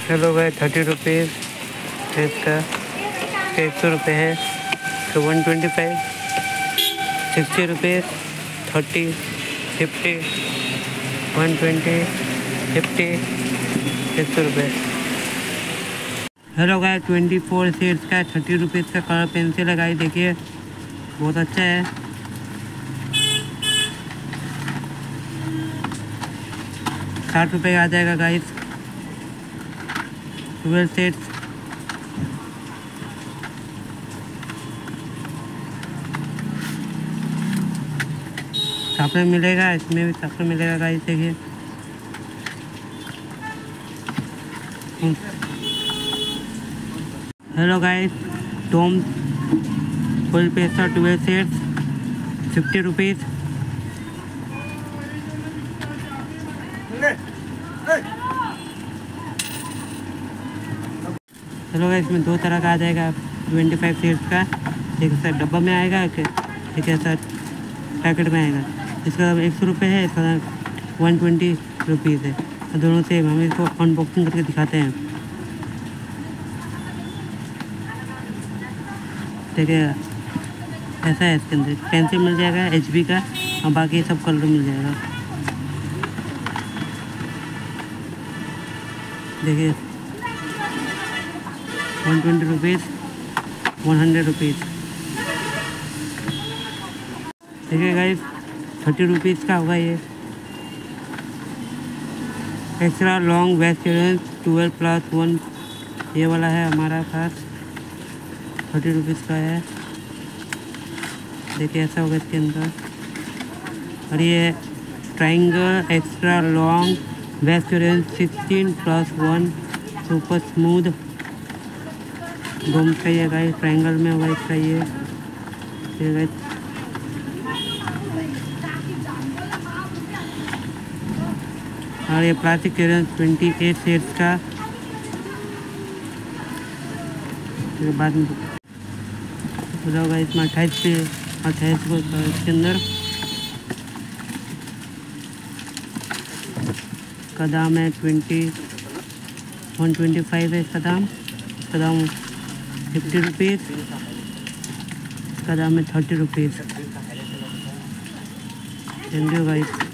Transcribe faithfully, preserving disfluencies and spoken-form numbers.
चलो भाई thirty rupees है इसका, एक सौ रुपये है, तो one twenty five, sixty rupees, thirty, fifty, one twenty, fifty, एक सौ रुपये। Hello guys, twenty four shades का थर्टी रुपीज़ का कलर पेंसिल है गाइस, देखिए बहुत अच्छा है। साठ रुपये का आ जाएगा गाइस, ट्वेल्व शेड्स। शार्पनर मिलेगा, इसमें भी शार्पनर मिलेगा गाइस, देखिए। Hello guys, Tom full pastel twelve shades, fifty rupees. Hello guys, इसमें दो तरह का आ जाएगा, ट्वेंटी फाइव शेड्स का, एक ऐसा डब्बा में आएगा, एक ऐसा पैकेट में आएगा। इसका दाम एक सौ रुपये है, इसका दाम वन ट्वेंटी रुपीज़ है। दोनों सेम, हम इसको अनबॉक्सिंग करके दिखाते हैं। देखिए ऐसा है, इसके अंदर पेंसिल मिल जाएगा एच बी का, और बाकी सब कलर मिल जाएगा। देखिए one twenty rupees, one hundred rupees. देखिए गाइस, थर्टी रुपीज़ का होगा ये। Extra long west twelve plus one, ये वाला है हमारा पास, थर्टी रुपीज़ का है। देखिए ऐसा होगा इसके अंदर। और ये triangle extra long west sixteen plus one super smooth गोम चाहिए गाइस, ट्राइंगल में वाइट चाहिए। और ये plastic clearance twenty eight shades का, फिर बाद में होगा इसमें अट्ठाईस पे अट्ठाईस को इसके अंदर का दाम है ट्वेंटी वन ट्वेंटी फाइव है इसका दाम। इसका दाम फिफ्टी रुपीज़, इसका दाम है thirty rupees. Thank you guys.